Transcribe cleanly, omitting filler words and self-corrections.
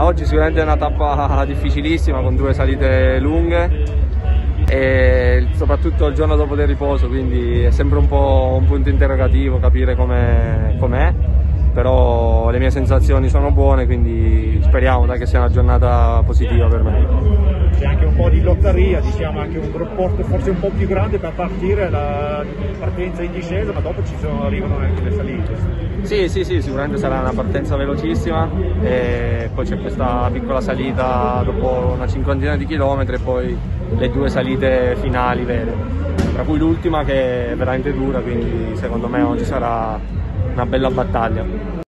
oggi sicuramente è una tappa difficilissima con 2 salite lunghe e soprattutto il giorno dopo del riposo, quindi è sempre un po' un punto interrogativo capire com'è, però le mie sensazioni sono buone, quindi speriamo che sia una giornata positiva per me. C'è anche un po' di lotteria, diciamo, anche un rapporto forse un po' più grande per partire, la partenza in discesa, ma dopo arrivano anche le salite. Sì, sicuramente sarà una partenza velocissima e poi c'è questa piccola salita dopo una cinquantina di chilometri e poi le 2 salite finali vere, tra cui l'ultima che è veramente dura, quindi secondo me oggi sarà una bella battaglia.